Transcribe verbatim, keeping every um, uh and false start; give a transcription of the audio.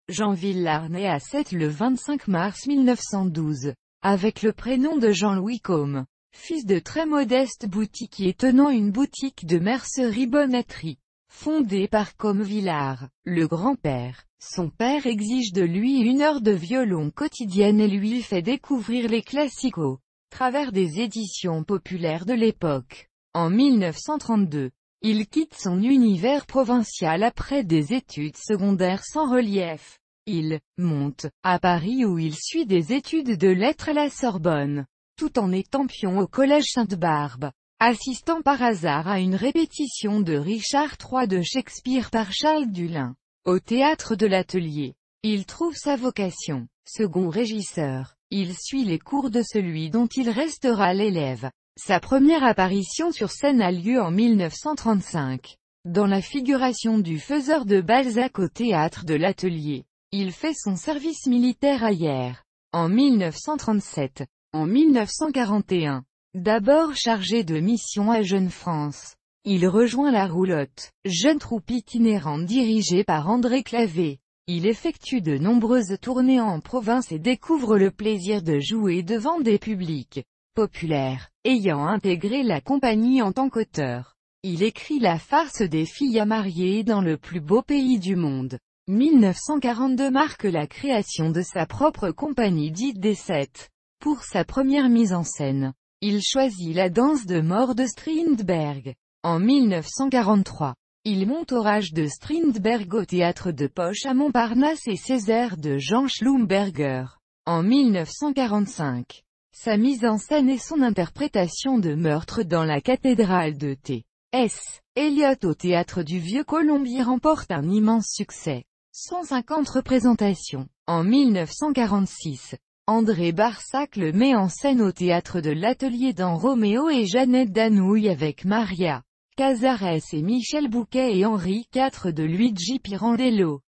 Jean Villard naît à Sète le vingt-cinq mars mille neuf cent douze, avec le prénom de Jean-Louis Côme, fils de très modeste boutiquier tenant une boutique de mercerie-bonneterie, fondée par Côme Villard, le grand-père. Son père exige de lui une heure de violon quotidienne et lui fait découvrir les classiques au travers des éditions populaires de l'époque. En mille neuf cent trente-deux, il quitte son univers provincial après des études secondaires sans relief. Il monte à Paris où il suit des études de lettres à la Sorbonne, tout en étant pion au collège Sainte-Barbe, assistant par hasard à une répétition de Richard trois de Shakespeare par Charles Dullin, au théâtre de l'Atelier. Il trouve sa vocation, second régisseur. Il suit les cours de celui dont il restera l'élève. Sa première apparition sur scène a lieu en mille neuf cent trente-cinq, dans la figuration du Faiseur de Balzac au théâtre de l'Atelier. Il fait son service militaire à Hyères, en mille neuf cent trente-sept. En mille neuf cent quarante et un, d'abord chargé de mission à Jeune-France, il rejoint la Roulotte, jeune troupe itinérante dirigée par André Clavé. Il effectue de nombreuses tournées en province et découvre le plaisir de jouer devant des publics populaires, ayant intégré la compagnie en tant qu'auteur. Il écrit la farce des filles à marier dans le plus beau pays du monde. mille neuf cent quarante-deux marque la création de sa propre compagnie dite des Sept. Pour sa première mise en scène, il choisit la danse de mort de Strindberg. En mille neuf cent quarante-trois, il monte Orage de Strindberg au théâtre de Poche à Montparnasse et Césaire de Jean Schlumberger. En mille neuf cent quarante-cinq, sa mise en scène et son interprétation de Meurtre dans la cathédrale de T S Eliot au théâtre du Vieux-Colombier remporte un immense succès. cent cinquante représentations. En mille neuf cent quarante-six, André Barsac le met en scène au théâtre de l'Atelier dans Roméo et Jeannette d'Anouilh avec Maria Cazares et Michel Bouquet et Henri quatre de Luigi Pirandello.